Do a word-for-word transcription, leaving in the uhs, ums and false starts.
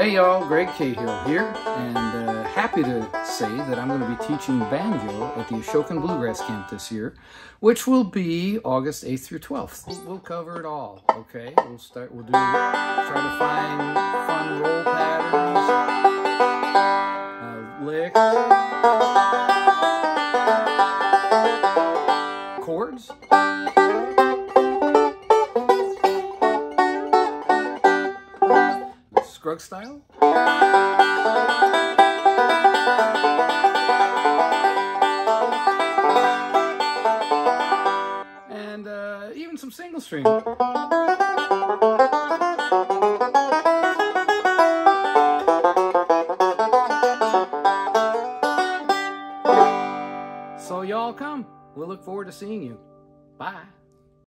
Hey y'all, Greg Cahill here, and uh, happy to say that I'm going to be teaching banjo at the Ashokan Bluegrass Camp this year, which will be August eighth through twelfth. We'll, we'll cover it all, okay? We'll start, we'll do, try to find fun roll patterns, uh, licks, chords, Scrug style, and uh, even some single string. So y'all come. We'll look forward to seeing you. Bye.